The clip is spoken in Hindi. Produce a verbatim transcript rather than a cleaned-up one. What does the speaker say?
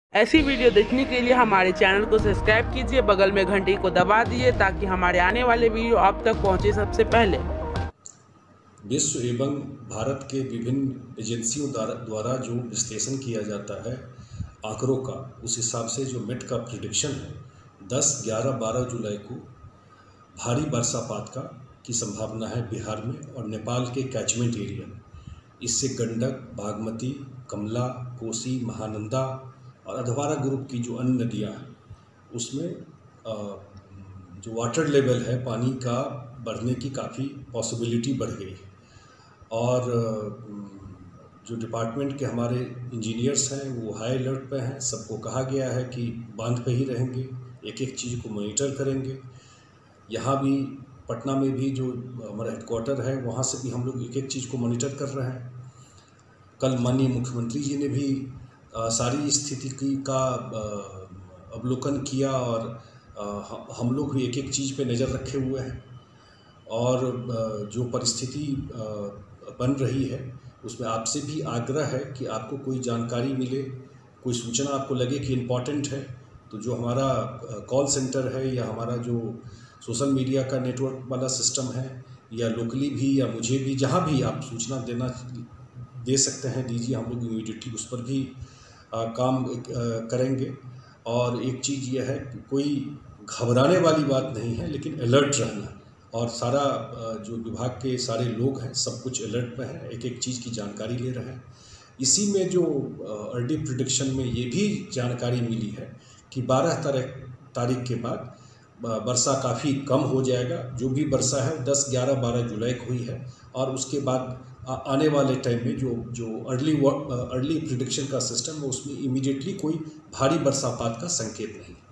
ऐसी वीडियो देखने के लिए हमारे चैनल को सब्सक्राइब कीजिए, बगल में घंटी को दबा दीजिए ताकि हमारे आने वाले वीडियो आप तक पहुंचे सबसे पहले। विश्व एवं भारत के विभिन्न एजेंसियों द्वारा जो विश्लेषण किया जाता है आंकड़ों का, उस हिसाब से जो मेट का प्रिडिक्शन है दस, ग्यारह, बारह जुलाई को भारी वर्षापात का की संभावना है बिहार में और नेपाल के कैचमेंट एरिया में। इससे गंडक, बागमती, कमला, कोसी, महानंदा और अधवारा ग्रुप की जो अन्य नदियाँ हैं उसमें जो वाटर लेवल है पानी का बढ़ने की काफ़ी पॉसिबिलिटी बढ़ गई है। और जो डिपार्टमेंट के हमारे इंजीनियर्स हैं वो हाई अलर्ट पे हैं। सबको कहा गया है कि बांध पे ही रहेंगे, एक एक चीज़ को मॉनिटर करेंगे। यहाँ भी पटना में भी जो हमारा हेडक्वार्टर है वहाँ से भी हम लोग एक एक चीज़ को मॉनिटर कर रहे हैं। कल माननीय मुख्यमंत्री जी ने भी आ, सारी स्थिति की का अवलोकन किया और आ, हम लोग भी एक एक चीज़ पे नज़र रखे हुए हैं। और जो परिस्थिति बन रही है उसमें आपसे भी आग्रह है कि आपको कोई जानकारी मिले, कोई सूचना आपको लगे कि इम्पॉर्टेंट है, तो जो हमारा कॉल सेंटर है या हमारा जो सोशल मीडिया का नेटवर्क वाला सिस्टम है या लोकली भी या मुझे भी जहाँ भी आप सूचना देना दे सकते हैं दीजिए। हम लोग इमीडिएटली उस पर भी आ, काम आ, करेंगे। और एक चीज़ यह है कि कोई घबराने वाली बात नहीं है, लेकिन अलर्ट रहना। और सारा जो विभाग के सारे लोग हैं सब कुछ अलर्ट में है, एक एक चीज़ की जानकारी ले रहे हैं। इसी में जो अर्ली प्रिडिक्शन में ये भी जानकारी मिली है कि बारह तारीख के बाद वर्षा काफ़ी कम हो जाएगा। जो भी वर्षा है दस, ग्यारह, बारह जुलाई को हुई है और उसके बाद आने वाले टाइम में जो जो अर्ली अर्ली प्रिडिक्शन का सिस्टम है उसमें इमीडिएटली कोई भारी बरसात का संकेत नहीं।